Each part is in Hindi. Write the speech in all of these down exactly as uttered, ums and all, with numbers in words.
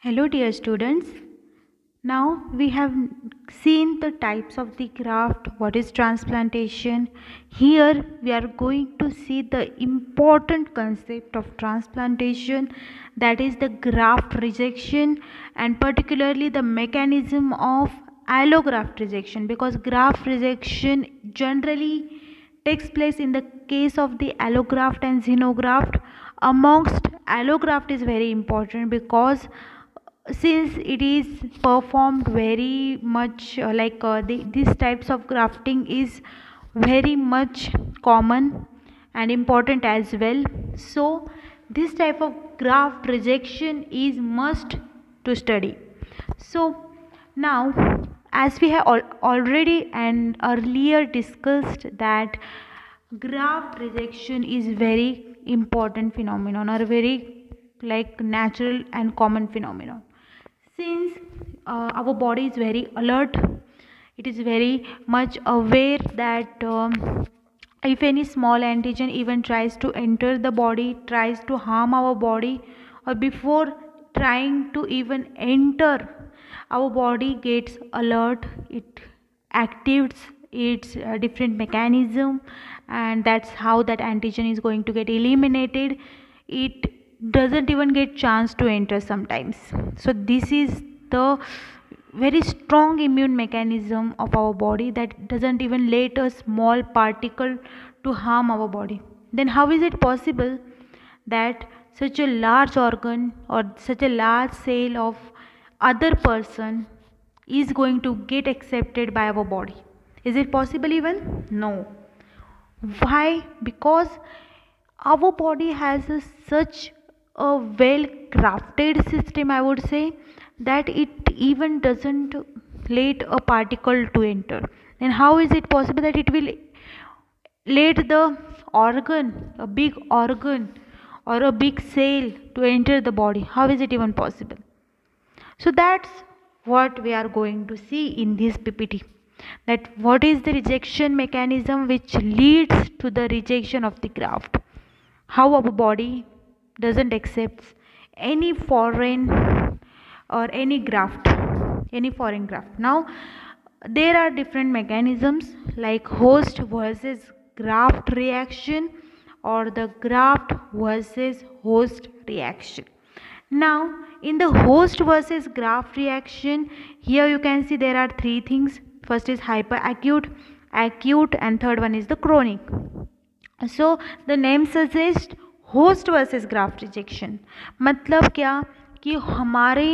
Hello, dear students. Now we have seen the types of the graft, what is transplantation. Here we are going to see the important concept of transplantation, that is the graft rejection, and particularly the mechanism of allograft rejection, because graft rejection generally takes place in the case of the allograft and xenograft. Amongst allograft is very important because since it is performed very much uh, like uh, the, these types of grafting is very much common and important as well, so this type of graft rejection is must to study. So now, as we have al- already and earlier discussed that graft rejection is very important phenomenon or very like natural and common phenomenon, since uh, our body is very alert, it is very much aware that um, if any small antigen even tries to enter the body, tries to harm our body, or before trying to even enter, our body gets alert, it activates its uh, different mechanism, and that's how that antigen is going to get eliminated. It doesn't even get chance to enter sometimes. So this is the very strong immune mechanism of our body that doesn't even let a small particle to harm our body. Then how is it possible that such a large organ or such a large cell of other person is going to get accepted by our body? Is it possible even? No. Why? Because our body has a, such a well crafted system, I would say, that it even doesn't let a particle to enter. Then how is it possible that it will let the organ, a big organ or a big cell to enter the body? How is it even possible? So that's what we are going to see in this P P T, that what is the rejection mechanism which leads to the rejection of the graft, how our body doesn't accept any foreign or any graft, any foreign graft. Now there are different mechanisms like host versus graft reaction or the graft versus host reaction. Now in the host versus graft reaction, here you can see there are three things. First is hyperacute, acute, and third one is the chronic. So the name suggests host versus graft rejection, मतलब क्या कि हमारे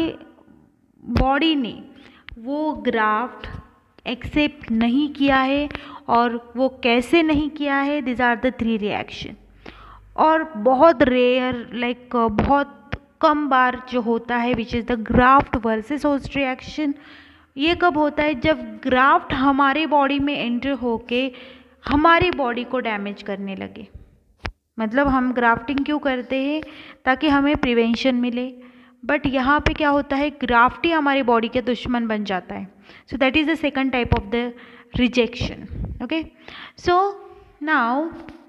बॉडी ने वो ग्राफ्ट एक्सेप्ट नहीं किया है, और वो कैसे नहीं किया है, this are the three reaction. और बहुत रेयर लाइक बहुत कम बार जो होता है which is the graft versus host reaction. ये कब होता है? जब ग्राफ्ट हमारे बॉडी में एंटर होके हमारी बॉडी को डैमेज करने लगे. मतलब हम ग्राफ्टिंग क्यों करते हैं? ताकि हमें प्रिवेंशन मिले, बट यहाँ पे क्या होता है, ग्राफ्ट ही हमारी बॉडी के दुश्मन बन जाता है. So that is the second type of the rejection. Okay, so now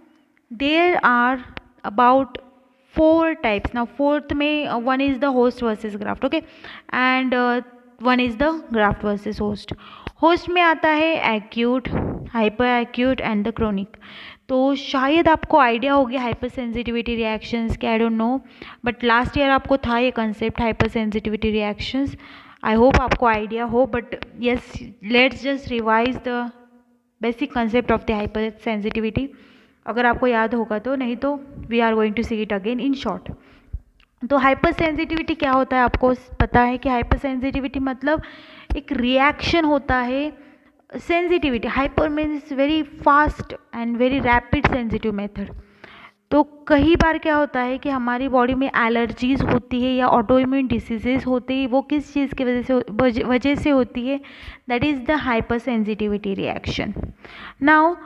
there are about four types. Now fourth में one is the host versus graft. Okay, and one is the graft versus host. Host में आता है acute, hyperacute and the chronic. तो शायद आपको आइडिया हो गया हाइपर सेंसिटिविटी रिएक्शंस के, I don't know, but last year आपको था ये concept hypersensitivity reactions. I hope आपको आइडिया हो, but yes, let's just revise the basic concept of the hypersensitivity. अगर आपको याद होगा तो, नहीं तो we are going to see it again in short. तो हाइपर सेंसिटिविटी क्या होता है? आपको पता है कि हाइपर सेंसिटिविटी मतलब एक रिएक्शन होता है. Sensitivity, hyper means very fast and very rapid sensitive method. तो कई बार क्या होता है कि हमारी बॉडी में एलर्जीज होती है या ऑटो इम्यून डिसीजेज होती है, वो किस चीज़ की वजह से वजह से होती है? That is the hypersensitivity reaction. Now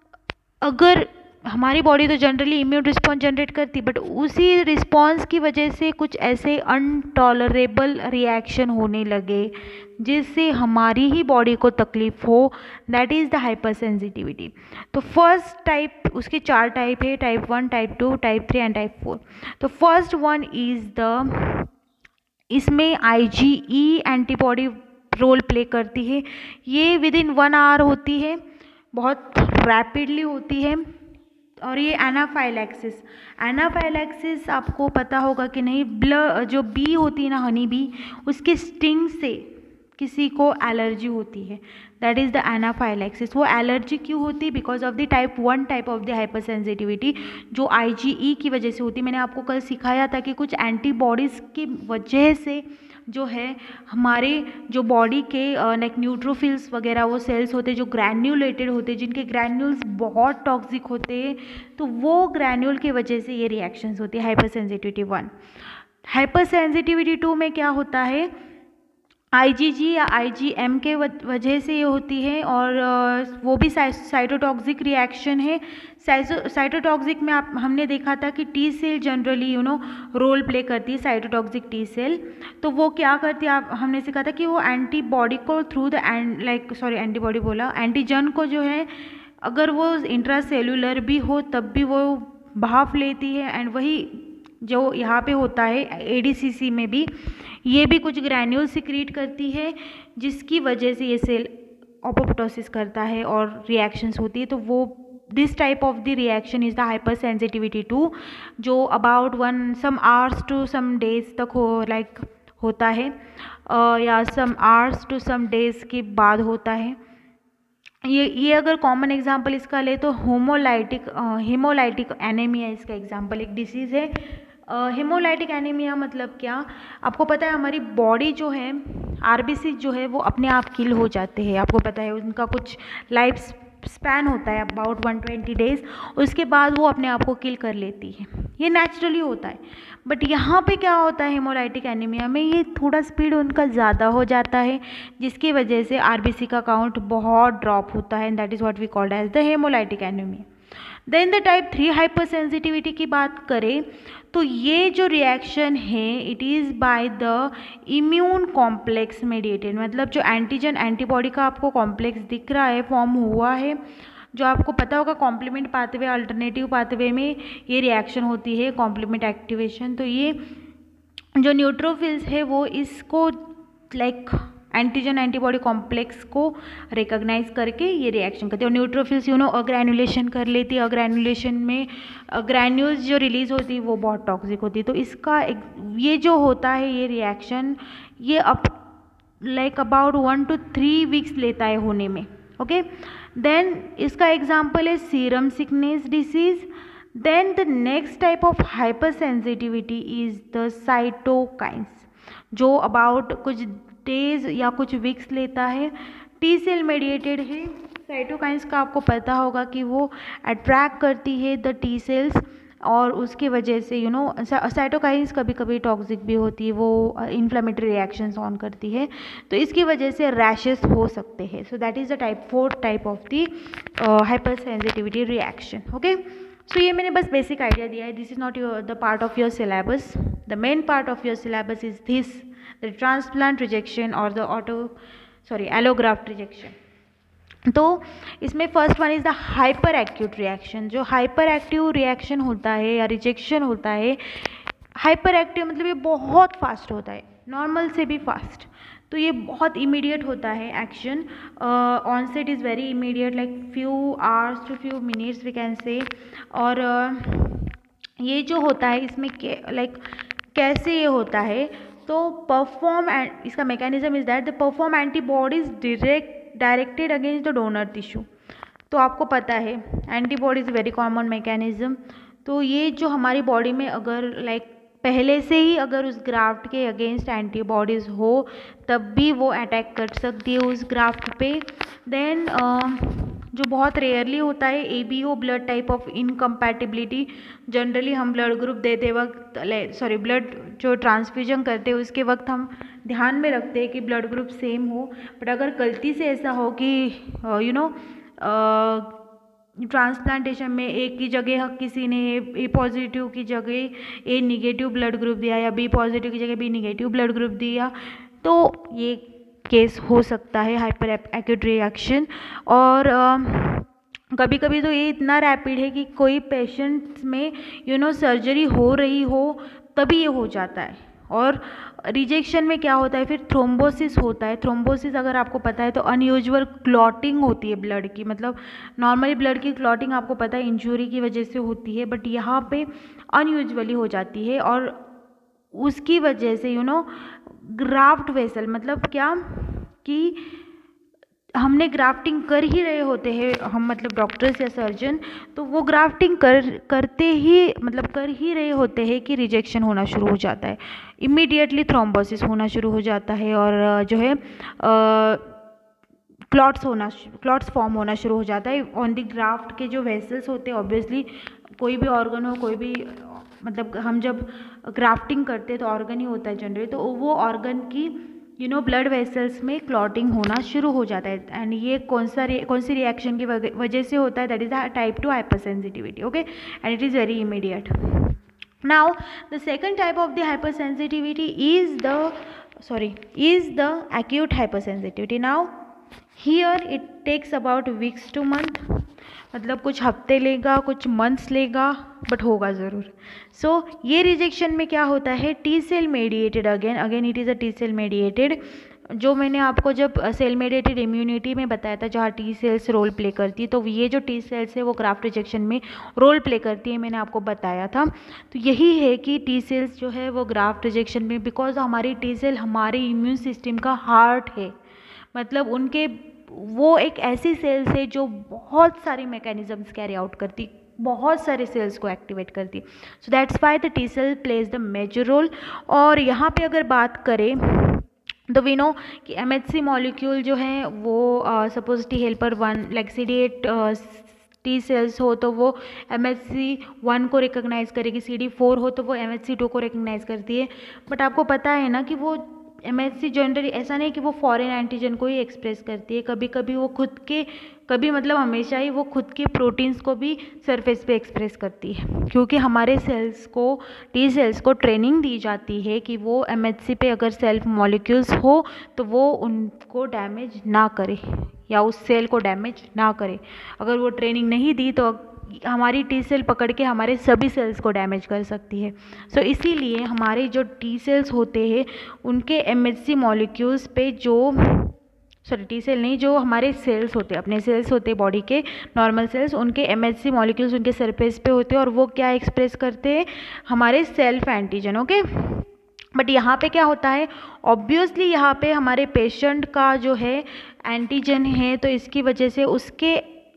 अगर हमारी बॉडी तो जनरली इम्यून रिस्पॉन्स जनरेट करती, बट उसी रिस्पॉन्स की वजह से कुछ ऐसे अनटॉलरेबल रिएक्शन होने लगे जिससे हमारी ही बॉडी को तकलीफ हो, that is the hypersensitivity. तो फर्स्ट टाइप, उसके चार टाइप है, type one, type two, type three and type four. तो फर्स्ट वन इज़ द इसमें आईजीई एंटीबॉडी रोल प्ले करती है। ये विद इन वन आवर होती है, बहुत रैपिडली होती है। और ये एनाफाइलैक्सिस, एनाफाइलैक्सिस आपको पता होगा कि नहीं, ब्लड जो बी होती है ना, हनी बी, उसके स्टिंग से किसी को एलर्जी होती है, दैट इज़ द एनाफाइलैक्सिस। वो एलर्जी क्यों होती है? Because of the type one type of the hypersensitivity जो आईजीई की वजह से होती है। मैंने आपको कल सिखाया था कि कुछ एंटीबॉडीज़ की वजह से जो है हमारे जो बॉडी के लाइक न्यूट्रोफिल्स वगैरह वो सेल्स होते हैं जो ग्रैन्युलेटेड होते हैं, जिनके ग्रैन्यूल्स बहुत टॉक्सिक होते हैं, तो वो ग्रैन्यूल की वजह से ये रिएक्शंस होती है hypersensitivity one. Hypersensitivity two में क्या होता है? आईजीजी या आईजीएम के वजह से ये होती है, और वो भी साइटोटॉक्सिक रिएक्शन है। साइटोटॉक्सिक में आप हमने देखा था कि T cell generally you know role play करती है, साइटोटॉक्सिक टी सेल। तो वो क्या करती है, आप हमने सीखा था कि वो एंटीबॉडी को through the and like sorry antibody बोला एंटीजन को जो है, अगर वो इंट्रासेल्युलर भी हो तब भी वो भाप लेती है। एंड वही जो यहाँ पे होता है एडीसीसी में भी, ये भी कुछ ग्रैन्यूल सिक्रीट करती है, जिसकी वजह से ये सेल अपोप्टोसिस करता है और रिएक्शंस होती है। तो वो this type of the reaction is the hypersensitivity two, जो about one some hours to some days तक हो लाइक like, होता है, uh, या some hours to some days के बाद होता है। ये ये अगर कॉमन एग्जांपल इसका ले तो होमोलाइटिक हेमोलाइटिक एनीमिया इसका एग्जांपल एक डिसीज़ है। हेमोलाइटिक uh, एनीमिया मतलब क्या? आपको पता है हमारी बॉडी जो है, आरबीसी जो है वो अपने आप किल हो जाते हैं, आपको पता है उनका कुछ लाइफ स्पैन होता है अबाउट वन ट्वेंटी डेज, उसके बाद वो अपने आप को किल कर लेती है, ये नेचुरली होता है। बट यहाँ पे क्या होता है हेमोलाइटिक एनीमिया में, ये थोड़ा स्पीड उनका ज़्यादा हो जाता है, जिसकी वजह से आरबीसी का काउंट बहुत ड्रॉप होता है, and that is what we called as the haemolytic anaemia. Then the type three hypersensitivity की बात करें तो ये जो रिएक्शन है it is by the immune complex mediated, मतलब जो एंटीजन एंटीबॉडी का आपको कॉम्प्लेक्स दिख रहा है, फॉर्म हुआ है, जो आपको पता होगा कॉम्प्लीमेंट पाथवे अल्टरनेटिव पाथवे में ये रिएक्शन होती है, कॉम्प्लीमेंट एक्टिवेशन। तो ये जो न्यूट्रोफिल्स है वो इसको लाइक एंटीजन एंटीबॉडी कॉम्प्लेक्स को रिकॉग्नाइज करके ये रिएक्शन करते हैं, और न्यूट्रोफिल्स यू नो अग्रैनुलेशन कर लेती है। अग्रैनुलेशन में ग्रैन्यूल्स जो रिलीज होती है वो बहुत टॉक्सिक होती है। तो इसका एक, ये जो होता है ये रिएक्शन ये up like about one two three weeks लेता है होने में। ओके, देन इसका एग्जाम्पल है serum sickness disease. Then the next type of hypersensitivity is the cytokines, जो अबाउट कुछ डेज या कुछ वीक्स लेता है, टी सेल मेडिएटेड है। साइटोकाइंस का आपको पता होगा कि वो अट्रैक्ट करती है द टी सेल्स, और उसके वजह से यू नो साइटोकाइंस कभी कभी टॉक्सिक भी होती है, वो इन्फ्लेमेटरी रिएक्शंस ऑन करती है, तो इसकी वजह से रैशेस हो सकते हैं। So that is the type fourth type of the hypersensitivity reaction. Okay, so ये मैंने बस बेसिक आइडिया दिया है, this is not your the part of your syllabus. The main part of your syllabus is this, the transplant rejection और the auto sorry allograft rejection. तो इसमें first one is the hyperacute reaction. जो हाइपर एक्टिव रिएक्शन होता है या रिजेक्शन होता है, हाइपर एक्टिव मतलब ये बहुत फास्ट होता है, नॉर्मल से भी फास्ट, तो ये बहुत इमीडिएट होता है action. Onset is very immediate like few hours to few minutes we can say. और uh, ये जो होता है इसमें लाइक कैसे ये होता है, तो परफॉर्म एंड इसका mechanism is that the perform antibodies direct directed against the donor tissue. तो आपको पता है एंटीबॉडीज वेरी कॉमन मैकेनिज्म। तो ये जो हमारी बॉडी में अगर लाइक पहले से ही अगर उस ग्राफ्ट के अगेंस्ट एंटीबॉडीज़ हो तब भी वो अटैक कर सकती है उस ग्राफ्ट पे। देन जो बहुत रेयरली होता है A B O blood type of incompatibility. Generally हम ब्लड ग्रुप देते वक्त सॉरी ब्लड जो ट्रांसफ्यूजन करते हैं उसके वक्त हम ध्यान में रखते हैं कि ब्लड ग्रुप सेम हो, बट अगर गलती से ऐसा हो कि यू नो ट्रांसप्लांटेशन में एक की जगह किसी ने ए पॉजिटिव की जगह ए निगेटिव ब्लड ग्रुप दिया या बी पॉजिटिव की जगह बी निगेटिव ब्लड ग्रुप दिया, तो ये केस हो सकता है हाइपर एक्यूट रिएक्शन। और कभी कभी तो ये इतना रैपिड है कि कोई पेशेंट्स में यू नो सर्जरी हो रही हो तभी ये हो जाता है। और रिजेक्शन में क्या होता है फिर थ्रोम्बोसिस होता है। थ्रोम्बोसिस अगर आपको पता है तो अनयूजुअल क्लॉटिंग होती है ब्लड की, मतलब नॉर्मली ब्लड की क्लॉटिंग आपको पता है इंजरी की वजह से होती है, बट यहाँ पे अनयूजुअली हो जाती है और उसकी वजह से यू नो ग्राफ्ट वेसल, मतलब क्या कि हमने ग्राफ्टिंग कर ही रहे होते हैं हम, मतलब डॉक्टर्स या सर्जन, तो वो ग्राफ्टिंग कर करते ही मतलब कर ही रहे होते हैं कि रिजेक्शन होना शुरू हो जाता है, इमीडिएटली थ्रोम्बोसिस होना शुरू हो जाता है और जो है क्लॉट्स होना क्लॉट्स फॉर्म होना शुरू हो जाता है ऑन द ग्राफ्ट के जो वेसल्स होते हैं। ऑब्वियसली कोई भी ऑर्गन हो, कोई भी मतलब हम जब ग्राफ्टिंग करते हैं तो ऑर्गन ही होता है जनरली, तो वो ऑर्गन की यू नो ब्लड वेसल्स में क्लॉटिंग होना शुरू हो जाता है। एंड ये कौन सा कौन सी रिएक्शन की वजह से होता है, that is the type two hypersensitivity, okay, and it is very immediate. Now the second type of the hypersensitivity is the sorry is the acute hypersensitivity. Now here it takes about weeks to month, मतलब कुछ हफ्ते लेगा, कुछ मंथ्स लेगा, बट होगा ज़रूर। सो so, ये रिजेक्शन में क्या होता है, T cell mediated, again again it is a T cell mediated, जो मैंने आपको जब सेल मेडिएटेड इम्यूनिटी में बताया था जहाँ टी सेल्स रोल प्ले करती है, तो ये जो टी सेल्स है वो ग्राफ्ट रिजेक्शन में रोल प्ले करती है, मैंने आपको बताया था। तो यही है कि टी सेल्स जो है वो ग्राफ्ट रिजेक्शन में, बिकॉज हमारी टी सेल हमारे इम्यून सिस्टम का हार्ट है, मतलब उनके वो एक ऐसी सेल्स है जो बहुत सारे मैकेनिज्म्स कैरी आउट करती, बहुत सारे सेल्स को एक्टिवेट करती, so that's why the T cell plays the major role. और यहाँ पे अगर बात करें तो वी नो कि एम एच सी मॉलिक्यूल जो है वो suppose T helper one like C D eight T cells हो तो वो एम एच सी वन को रिकोगनाइज करेगी, सी डी फोर हो तो वो एम एच सी टू को रिकोगनाइज करती है। बट आपको पता है ना कि वो एम एच सी जनरली ऐसा नहीं कि वो फॉरेन एंटीजन को ही एक्सप्रेस करती है, कभी कभी वो खुद के कभी मतलब हमेशा ही वो खुद के प्रोटीन्स को भी सरफेस पे एक्सप्रेस करती है, क्योंकि हमारे सेल्स को टी सेल्स को ट्रेनिंग दी जाती है कि वो एम एच सी पे अगर सेल्फ मॉलिक्यूल्स हो तो वो उनको डैमेज ना करे या उस सेल को डैमेज ना करे। अगर वो ट्रेनिंग नहीं दी तो हमारी टी सेल पकड़ के हमारे सभी सेल्स को डैमेज कर सकती है। सो so, इसीलिए हमारे जो टी सेल्स होते हैं उनके एम एच सी मॉलिक्यूल्स पे जो सॉरी टी सेल नहीं जो हमारे सेल्स होते हैं, अपने सेल्स होते हैं बॉडी के नॉर्मल सेल्स, उनके एम एच सी मॉलिक्यूल्स उनके सरफेस पे होते हैं और वो क्या एक्सप्रेस करते हैं, हमारे सेल्फ एंटीजन, ओके। बट यहाँ पे क्या होता है, ऑब्वियसली यहाँ पे हमारे पेशेंट का जो है एंटीजन है, तो इसकी वजह से उसके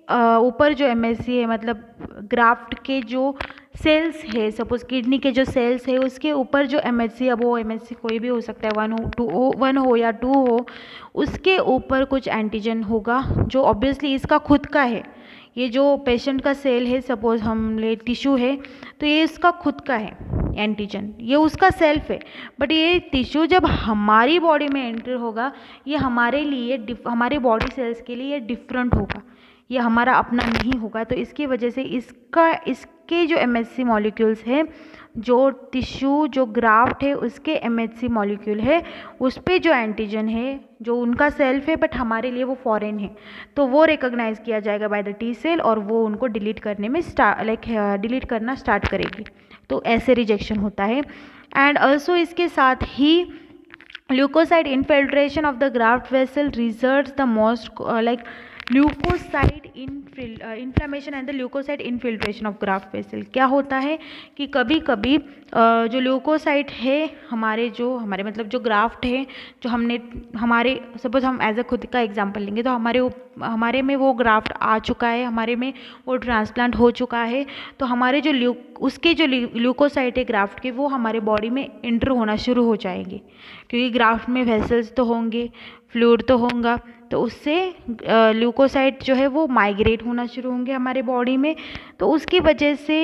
ऊपर जो एम एच सी है, मतलब ग्राफ्ट के जो सेल्स है, सपोज किडनी के जो सेल्स है उसके ऊपर जो एम एच सी, अब वो एम एच सी कोई भी हो सकता है, वन हो टू हो वन हो या टू हो, उसके ऊपर कुछ एंटीजन होगा जो ऑब्वियसली इसका खुद का है। ये जो पेशेंट का सेल है, सपोज हम ले टिश्यू है, तो ये इसका खुद का है एंटीजन, ये उसका सेल्फ है। बट ये टिश्यू जब हमारी बॉडी में एंटर होगा, ये हमारे लिए हमारे बॉडी सेल्स के लिए ये डिफरेंट होगा, ये हमारा अपना नहीं होगा। तो इसकी वजह से इसका इसके जो एम एच सी मॉलिक्यूल्स है, जो टिश्यू जो ग्राफ्ट है उसके एम एच सी मॉलिक्यूल है, उस पर जो एंटीजन है जो उनका सेल्फ है बट हमारे लिए वो फॉरेन है, तो वो रिकॉग्नाइज किया जाएगा बाय द टी सेल और वो उनको डिलीट करने में स्टार्ट लाइक डिलीट करना स्टार्ट करेगी। तो ऐसे रिजेक्शन होता है। एंड ऑल्सो इसके साथ ही leukocyte infiltration of the graft vessel results the most like leukocyte inflammation and the leukocyte infiltration of graft vessel. क्या होता है कि कभी कभी जो ल्यूकोसाइड है हमारे जो हमारे मतलब जो ग्राफ्ट है, जो हमने हमारे सपोज हम एज अ खुद का एग्जांपल लेंगे, तो हमारे हमारे में वो ग्राफ्ट आ चुका है, हमारे में वो ट्रांसप्लांट हो चुका है, तो हमारे जो ल्यू उसके जो ल्यूकोसाइड है ग्राफ्ट के, वो हमारे बॉडी में एंटर होना शुरू हो जाएंगे, क्योंकि ग्राफ्ट में वेसल्स तो होंगे, फ्लूइड तो होगा, तो उससे ल्यूकोसाइड जो है वो माइग्रेट होना शुरू होंगे हमारे बॉडी में, तो उसकी वजह से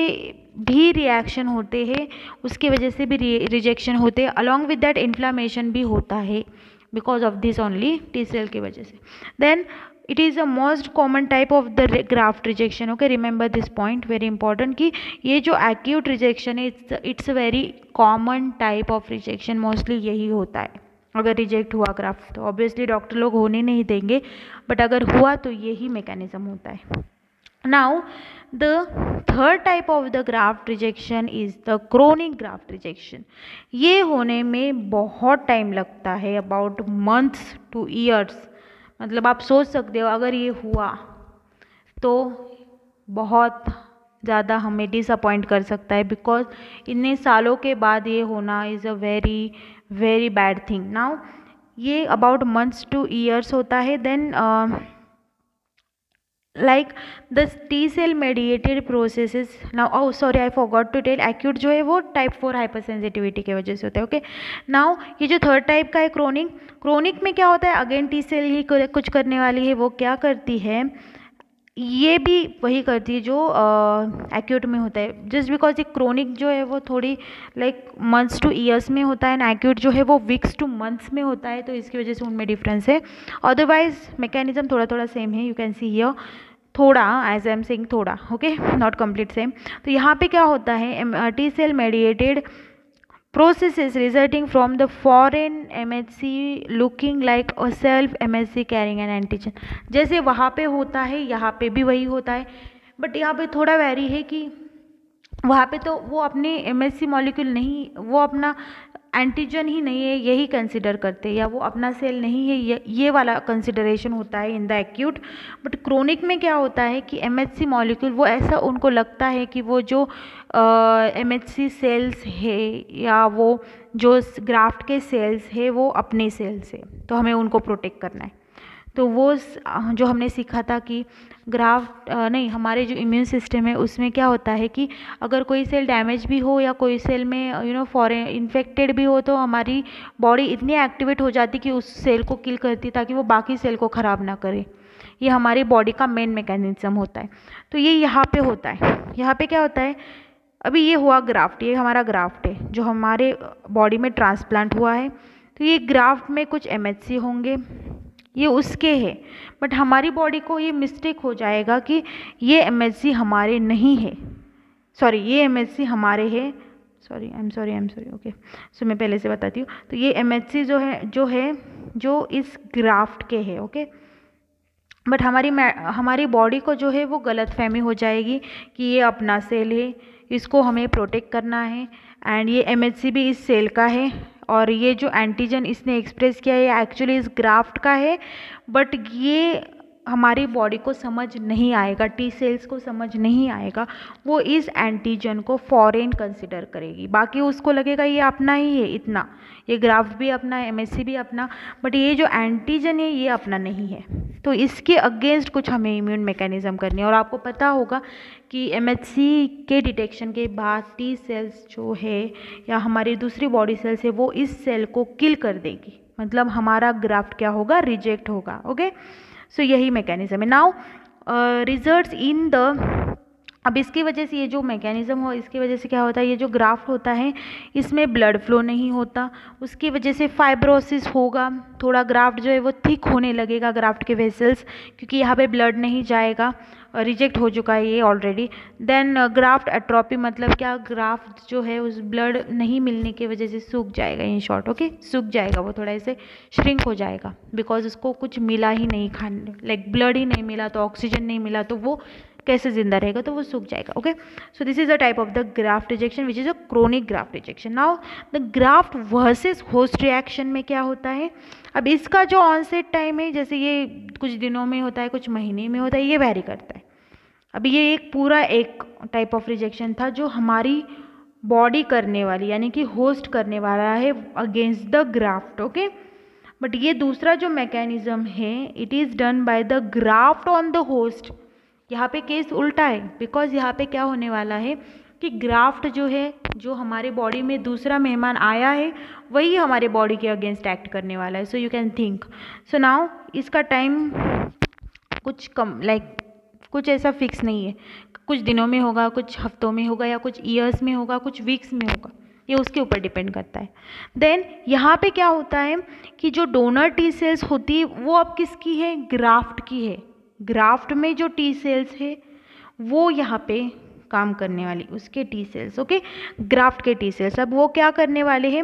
भी रिएक्शन होते हैं, उसकी वजह से भी रिजेक्शन होते हैं, अलॉन्ग विद दैट इन्फ्लामेशन भी होता है because of this only T cell की वजह से। Then it is a most common type of the graft rejection, okay, remember this point very important कि ये जो एक्यूट रिजेक्शन है it's it's a very common type of rejection, mostly यही होता है अगर रिजेक्ट हुआ ग्राफ्ट। तो ऑब्वियसली डॉक्टर लोग होने नहीं देंगे, बट अगर हुआ तो यही मैकेनिज्म होता है। Now the third type of the graft rejection is the chronic graft rejection. ये होने में बहुत टाइम लगता है, अबाउट मंथ्स टू ईयर्स. मतलब आप सोच सकते हो अगर ये हुआ तो बहुत ज़्यादा हमें डिसअपॉइंट कर सकता है, बिकॉज इतने सालों के बाद ये होना is a very very bad thing. Now ये अबाउट मंथ्स टू ईयर्स होता है. Then like the T cell mediated processes. Now oh sorry I forgot to tell, acute जो है वो टाइप फोर हाइपर सेंसिटिविटी की वजह से होता है. ओके, नाउ ये जो थर्ड टाइप का है क्रोनिक, क्रोनिक में क्या होता है, अगेन टी सेल ही कुछ करने वाली है. वो क्या करती है, ये भी वही करती है जो एक्यूट uh, में होता है. जस्ट बिकॉज ये क्रोनिक जो है वो थोड़ी लाइक मंथ्स टू ईयर्स में होता है, एंड एक्यूट जो है वो वीक्स टू मंथ्स में होता है, तो इसकी वजह से उनमें डिफरेंस है. अदरवाइज मैकेनिज्म थोड़ा थोड़ा सेम है. यू कैन सी हियर थोड़ा, एज आई एम सेइंग थोड़ा, ओके, नॉट कंप्लीट सेम. तो यहाँ पे क्या होता है, T cell mediated processes resulting from the foreign M H C looking like a self M H C carrying an antigen. जैसे वहाँ पे होता है यहाँ पे भी वही होता है, बट यहाँ पे थोड़ा वैरी है कि वहाँ पे तो वो अपने M H C मॉलिक्यूल नहीं, वो अपना एंटीजन ही नहीं है यही कंसिडर करते हैं, या वो अपना सेल नहीं है, ये ये वाला कंसिडरेशन होता है in the acute. But chronic में क्या होता है कि एम एच सी मॉलिक्यूल वो ऐसा उनको लगता है कि वो जो एम एच सी सेल्स है या वो जो ग्राफ्ट के सेल्स है वो अपने सेल्स है, तो हमें उनको प्रोटेक्ट करना है. तो वो जो हमने सीखा था कि ग्राफ्ट नहीं, हमारे जो इम्यून सिस्टम है उसमें क्या होता है कि अगर कोई सेल डैमेज भी हो या कोई सेल में यू नो फॉरेन इन्फेक्टेड भी हो, तो हमारी बॉडी इतनी एक्टिवेट हो जाती कि उस सेल को किल करती ताकि वो बाकी सेल को ख़राब ना करे. ये हमारी बॉडी का मेन मैकेनिज्म होता है. तो ये यहाँ पे होता है. यहाँ पे क्या होता है, अभी ये हुआ ग्राफ्ट, ये हमारा ग्राफ्ट है जो हमारे बॉडी में ट्रांसप्लांट हुआ है. तो ये ग्राफ्ट में कुछ एम एच सी होंगे, ये उसके है, बट हमारी बॉडी को ये मिस्टेक हो जाएगा कि ये एम एच सी हमारे नहीं है, सॉरी ये एम एच सी हमारे है, sorry I am sorry I am sorry okay. So मैं पहले से बताती हूँ. तो ये एम एच सी जो है जो है जो इस ग्राफ्ट के है, ओके. बट हमारी हमारी बॉडी को जो है वो गलतफहमी हो जाएगी कि ये अपना सेल है, इसको हमें प्रोटेक्ट करना है, एंड ये एम एच सी भी इस सेल का है, और ये जो एंटीजन इसने एक्सप्रेस किया है ये एक्चुअली इस ग्राफ्ट का है. बट ये हमारी बॉडी को समझ नहीं आएगा, टी सेल्स को समझ नहीं आएगा, वो इस एंटीजन को फॉरेन कंसिडर करेगी. बाकी उसको लगेगा ये अपना ही है, इतना ये ग्राफ्ट भी अपना है, एम एच सी भी अपना, बट ये जो एंटीजन है ये अपना नहीं है. तो इसके अगेंस्ट कुछ हमें इम्यून मैकेनिज्म करनी है. और आपको पता होगा कि एम एच सी के डिटेक्शन के बाद टी सेल्स जो है या हमारी दूसरी बॉडी सेल्स है वो इस सेल को किल कर देगी, मतलब हमारा ग्राफ्ट क्या होगा, रिजेक्ट होगा. ओके, सो यही मैकेनिज्म है. नाउ रिजल्ट्स इन द, अब इसकी वजह से ये जो मैकेनिज्म हो इसकी वजह से क्या होता है, ये जो ग्राफ्ट होता है इसमें ब्लड फ्लो नहीं होता, उसकी वजह से फाइब्रोसिस होगा, थोड़ा ग्राफ्ट जो है वो थिक होने लगेगा ग्राफ्ट के वेसल्स, क्योंकि यहाँ पे ब्लड नहीं जाएगा, रिजेक्ट हो चुका है ये ऑलरेडी. देन ग्राफ्ट एट्रोपी, मतलब क्या, ग्राफ्ट जो है उस ब्लड नहीं मिलने की वजह से सूख जाएगा, इन शॉर्ट, ओके, सूख जाएगा, वो थोड़ा ऐसे श्रिंक हो जाएगा, बिकॉज उसको कुछ मिला ही नहीं खाने, लाइक ब्लड ही नहीं मिला, तो ऑक्सीजन नहीं मिला, तो वो कैसे जिंदा रहेगा, तो वो सूख जाएगा. Okay, so this is a type of the graft rejection which is a chronic graft rejection. Now the graft versus host reaction में क्या होता है, अब इसका जो ऑनसेट टाइम है, जैसे ये कुछ दिनों में होता है, कुछ महीने में होता है, ये वेरी करता है. अभी ये एक पूरा एक टाइप ऑफ रिजेक्शन था जो हमारी बॉडी करने वाली, यानी कि होस्ट करने वाला है against the graft. Okay, but ये दूसरा जो मैकेनिज्म है, it is done by the graft on the host. यहाँ पे केस उल्टा है, बिकॉज यहाँ पे क्या होने वाला है कि ग्राफ्ट जो है, जो हमारे बॉडी में दूसरा मेहमान आया है, वही हमारे बॉडी के अगेंस्ट एक्ट करने वाला है. So you can think. So now इसका टाइम कुछ कम, लाइक like, कुछ ऐसा फिक्स नहीं है, कुछ दिनों में होगा, कुछ हफ्तों में होगा, या कुछ ईयर्स में होगा, कुछ वीक्स में होगा, ये उसके ऊपर डिपेंड करता है. देन यहाँ पे क्या होता है कि जो डोनर टी सेल्स होती है वो अब किसकी है, ग्राफ्ट की है. ग्राफ्ट में जो टी सेल्स है वो यहाँ पे काम करने वाली, उसके टी सेल्स, ओके, ग्राफ्ट के टी सेल्स. अब वो क्या करने वाले हैं,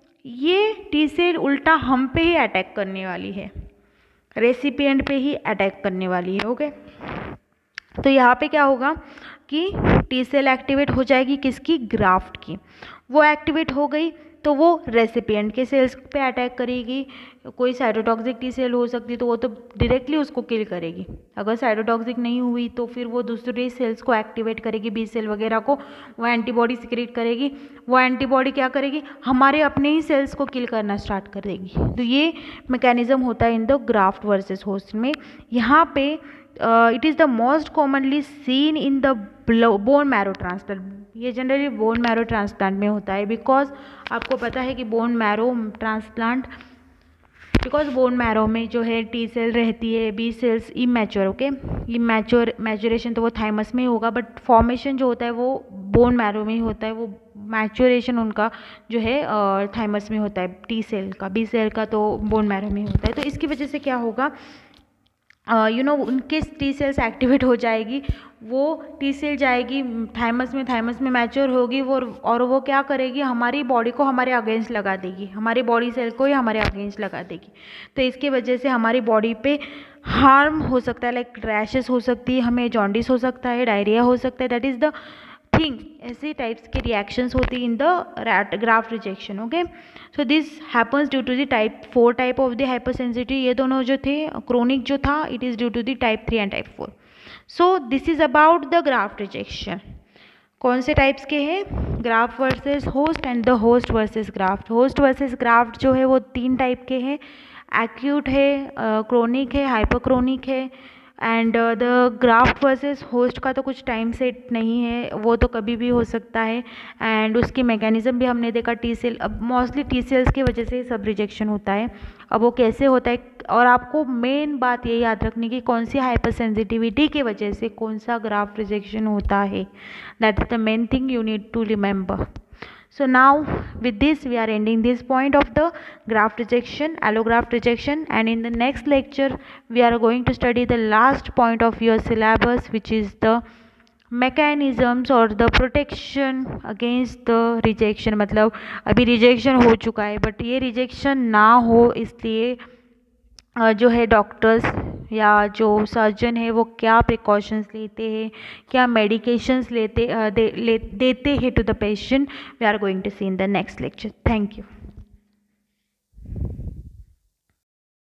ये टी सेल उल्टा हम पे ही अटैक करने वाली है, रेसिपिएंट पे ही अटैक करने वाली है. ओके, तो यहाँ पे क्या होगा कि टी सेल एक्टिवेट हो जाएगी, किसकी, ग्राफ्ट की। वो एक्टिवेट हो गई तो वो रेसिपिएंट के सेल्स पे अटैक करेगी। कोई साइटोटॉक्सिक टी सेल हो सकती है तो वो तो डायरेक्टली उसको किल करेगी। अगर साइटोटॉक्सिक नहीं हुई तो फिर वो दूसरे सेल्स को एक्टिवेट करेगी, बी सेल वगैरह को, वो एंटीबॉडी सिक्रेट करेगी। वो एंटीबॉडी क्या करेगी, हमारे अपने ही सेल्स को किल करना स्टार्ट कर देगी। तो ये मैकेनिज्म होता है in the graft versus host में। यहाँ पे it is the most commonly seen in the bone marrow transplant. ये जनरली बोन मैरो ट्रांसप्लांट में होता है, बिकॉज आपको पता है कि bone marrow transplant, because bone marrow में जो है टी सेल रहती है, B cells immature, okay, immature maturation तो वो थाइमस में ही होगा, बट फॉर्मेशन जो होता है वो बोन मैरो में ही होता है। वो मैच्योरेशन उनका जो है थाइमस में होता है, टी सेल का, बी सेल का तो बोन मैरो में होता है। तो इसकी वजह से क्या होगा, यू नो उनके टी सेल्स एक्टिवेट हो जाएगी। वो टी सेल जाएगी थाइमस में, थाइमस में मैच्योर होगी वो, और वो क्या करेगी, हमारी बॉडी को हमारे अगेंस्ट लगा देगी, हमारी बॉडी सेल को ही हमारे अगेंस्ट लगा देगी। तो इसके वजह से हमारी बॉडी पे हार्म हो सकता है, लाइक रैशेस हो सकती है, हमें जॉन्डिस हो सकता है, डायरिया हो सकता है। दैट इज़ द थिंग, ऐसे टाइप्स के रिएक्शंस होती है in the graft rejection, okay. So this happens due to the type four type of the hypersensitivity. ये दोनों जो थे, क्रोनिक जो था, it is due to the type three and type four. So this is about the graft rejection. कौन से टाइप्स के हैं, graft versus host and the host versus graft. Host versus graft जो है वो तीन टाइप के हैं, एक्यूट है, क्रोनिक है, हाइपरक्रोनिक है। And the graft versus host का तो कुछ टाइम सेट नहीं है, वो तो कभी भी हो सकता है। एंड उसकी मैकेनिज्म भी हमने देखा, टी सेल, अब मोस्टली टी सेल्स की वजह से सब रिजेक्शन होता है। अब वो कैसे होता है, और आपको मेन बात ये याद रखनी कि कौन सी हाइपर सेंसिटिविटी की वजह से कौन सा ग्राफ्ट रिजेक्शन होता है। That is the main thing you need to remember. So now with this we are ending this point of the graft rejection, allograft rejection, and in the next lecture we are going to study the last point of your syllabus, which is the mechanisms or the protection against the rejection. मतलब अभी rejection हो चुका है but ये rejection ना हो इसलिए जो है डॉक्टर्स या जो सर्जन है वो क्या प्रिकॉशंस लेते हैं, क्या मेडिकेशंस लेते दे, ले, देते हैं to the patient, we are going to see in the next lecture. Thank you.